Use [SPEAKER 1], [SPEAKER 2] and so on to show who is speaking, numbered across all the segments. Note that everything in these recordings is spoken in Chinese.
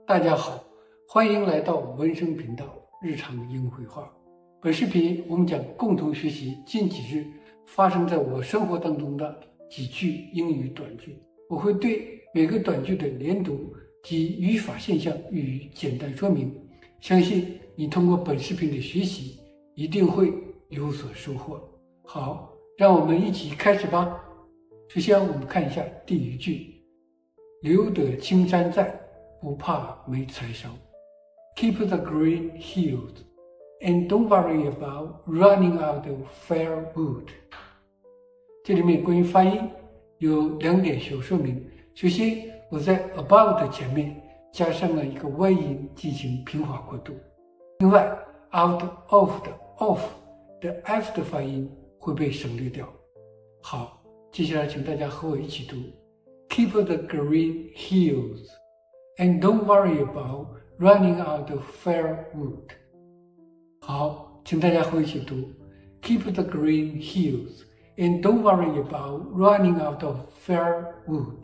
[SPEAKER 1] 大家好，欢迎来到文生频道日常英语绘画。本视频我们将共同学习近几日发生在我生活当中的几句英语短句。我会对每个短句的连读及语法现象予以简单说明。相信你通过本视频的学习，一定会有所收获。好，让我们一起开始吧。首先，我们看一下第一句：留得青山在，不怕没柴烧。Keep the green hills, and don't worry about running out of firewood. 这里面关于发音有两点小说明。首先，我在 about 的前面加上了一个外音进行平滑过渡。另外 out of 的 of 的 f 的发音会被省略掉。好，接下来请大家和我一起读 Keep the green hills, and don't worry about running out of firewood. 好，请大家和我一起读 Keep the green hills, and don't worry about running out of firewood.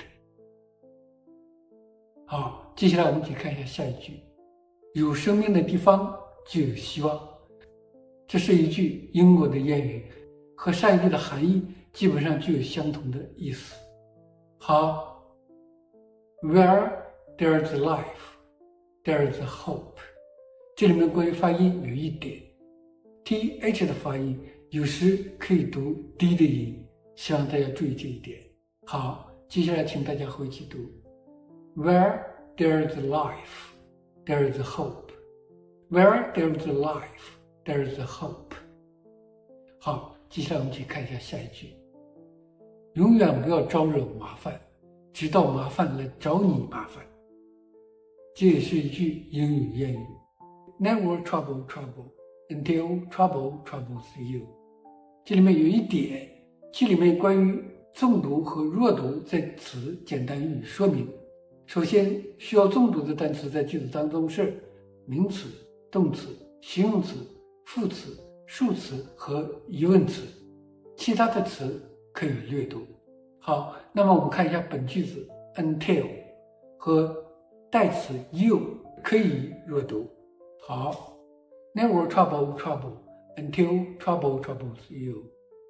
[SPEAKER 1] 好，接下来我们一起看一下下一句：有生命的地方就有希望。这是一句英国的谚语，和上一句的含义基本上具有相同的意思。好 ，Where there's life, there's hope。这里面关于发音有一点 ，th 的发音有时可以读低的音，希望大家注意这一点。好，接下来请大家和我一起读 ：Where there's life, there's hope. Where there's life, there's hope. 好，接下来我们一起看一下下一句：永远不要招惹麻烦，直到麻烦来找你麻烦。这也是一句英语谚语 ：Never trouble trouble until trouble troubles you。这里面有一点，这里面关于重读和弱读在此简单予以说明。首先，需要重读的单词在句子当中是名词、动词、形容词、副词、数词和疑问词，其他的词可以略读。好，那么我们看一下本句子 until 和代词 you 可以弱读。好 ，Never trouble trouble until trouble troubles you.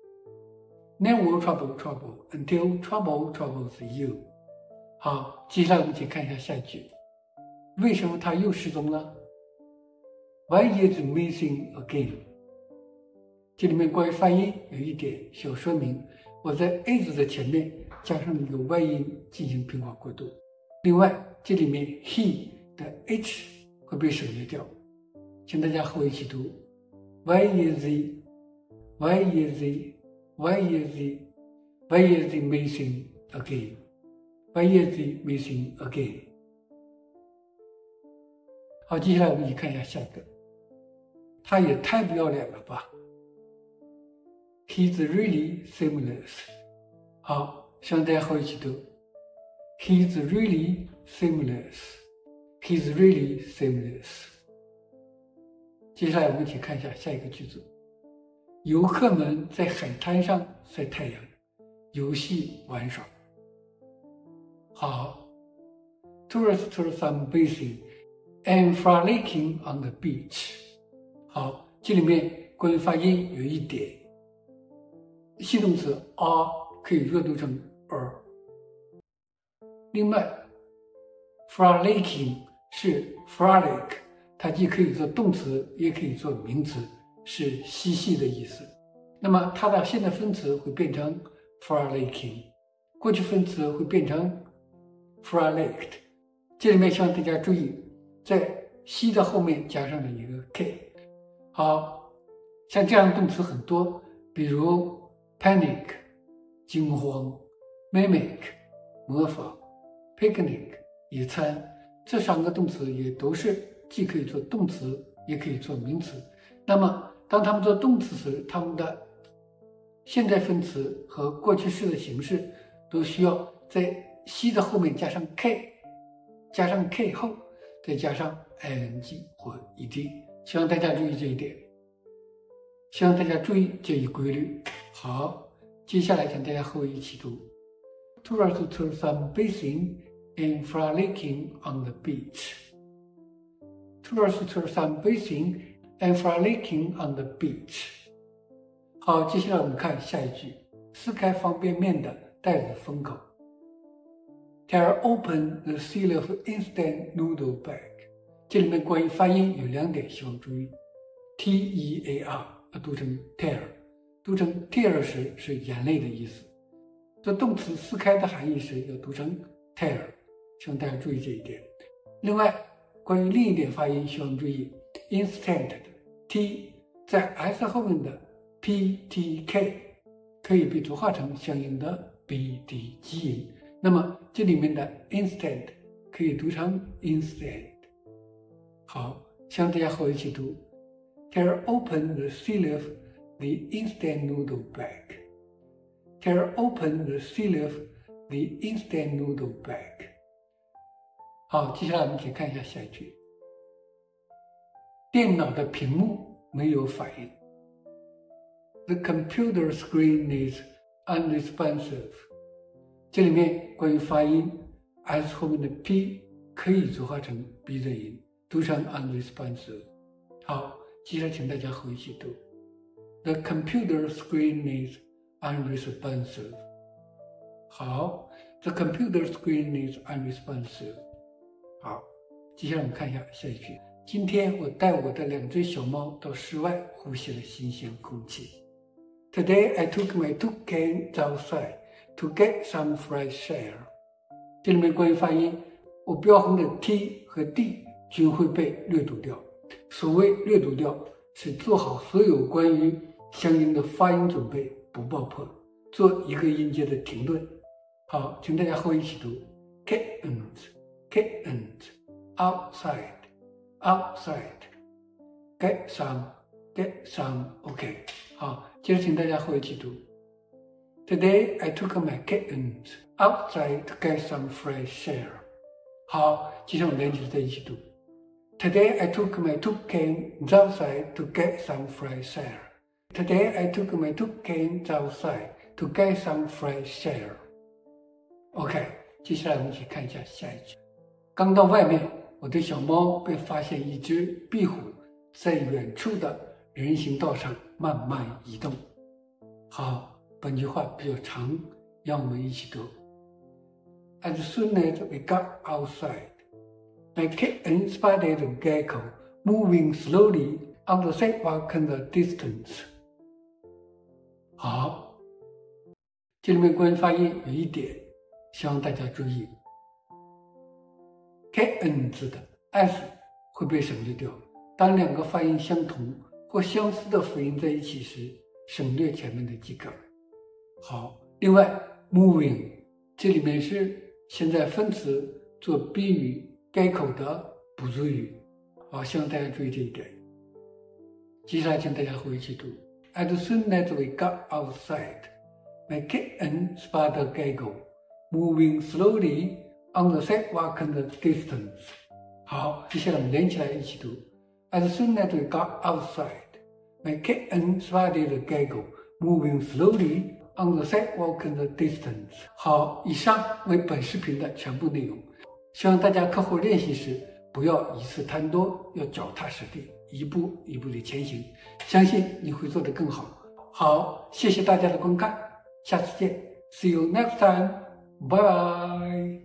[SPEAKER 1] Never trouble trouble until trouble troubles you. 好，接下来我们一起看一下下一句，为什么他又失踪了 ？Why is he missing again？ 这里面关于发音有一点小说明，我在 is 的前面加上了一个外音进行平滑过渡。另外，这里面 he 的 h 会被省略掉，请大家和我一起读 ：Why is he? Why is he? Why is he? Why is he missing again? Why is he missing again? 好，接下来我们一起看一下下一个，他也太不要脸了吧 ！He's really shameless. 好，希望大家和我一起读 ：He's really shameless. He's really shameless. 接下来我们一起看一下下一个句子：游客们在海滩上晒太阳、游戏玩耍。好 ，Tourists sunbathing and frolicking on the beach。好，这里面关于发音有一点，系动词 are 可以弱读成 er。另外 ，frolicking 是 frolic， 它既可以做动词，也可以做名词，是嬉戏的意思。那么它的现在分词会变成 frolicking， 过去分词会变成 frolicked。这里面希望大家注意，在西的后面加上了一个 k。好，像这样的动词很多，比如 panic 惊慌， mimic 模仿， picnic 野餐，这三个动词也都是既可以做动词，也可以做名词。那么当它们做动词时，它们的现在分词和过去式的形式都需要在西的后面加上 k， 加上 k 后再加上 ing 或 ed， 希望大家注意这一点，希望大家注意这一规律。好，接下来请大家和我一起读 Tourists sunbathing and frolicking on the beach。 tourist sunbathing and frolicking on the beach。好，接下来我们看下一句，撕开方便面的袋子封口。Tear open the seal of instant noodle bag。这里面关于发音有2点希望注意 ，tear 要读成 tear， 读成 tear 时是眼泪的意思。这动词撕开的含义时要读成 tear， 希望大家注意这一点。另外，关于另一点发音希望注意 instant 的 t 在 s 后面的 ptk 可以被浊化成相应的 bd 基音，那么这里面的 instant 可以读成 instant。好，希望大家和我一起读 Tear open the seal of the instant noodle bag。 Tear open the seal of the instant noodle bag。 好，接下来我们可以看一下下一句，电脑的屏幕没有反应。 The computer screen is unresponsive。 这里面关于发音 s 后面的 p 可以浊化成 b 的音，读成 unresponsive。 好，接下来请大家和我一起读 The computer screen is unresponsive。 好， The computer screen is unresponsive。 好，接下来我们看一下下一句，今天我带我的2只小猫到室外呼吸了新鲜空气。 Today I took my toucans outside to get some fresh air。 这里面关于发音，我标红的 t 和 d 均会被略读掉。所谓略读掉，是做好所有关于相应的发音准备，不爆破，做一个音节的停顿。好，请大家和我一起读 kittens kittens outside outside get some OK。 好，接着请大家和我一起读 Today I took my kittens outside to get some fresh air。 好，接着我们连起来在一起读 Today I took my toucans outside to get some fresh air。 Today I took my toucans outside to get some fresh air。 OK， 接下来我们一起看一下下一句，刚到外面，我的小猫被发现一只壁虎在远处的人行道上慢慢移动。好，本句话比较长，让我们一起读 As soon as we got outside, my kitten spotted a gecko moving slowly on the sidewalk in the distance。 好，这里面关于发音有一点希望大家注意， kitten 字的 s 会被省略掉，当2个发音相同或相似的辅音在一起时，省略前面的即可。好，另外 moving 这里面是现在分词做宾语该口的补足语。好，希望大家注意这一点。接下来请大家和我一起读 As soon as we got outside, my kitten spotted a gecko moving slowly on the sidewalk in the distance。 好，接下来我们连起来一起读 As soon as we got outside, my kitten spotted a gecko moving slowly on the sidewalk in the distance。 好，以上为本视频的全部内容。希望大家课后练习时不要一次贪多，要脚踏实地，一步一步的前行，相信你会做得更好。好，谢谢大家的观看，下次见 ，See you next time，拜拜。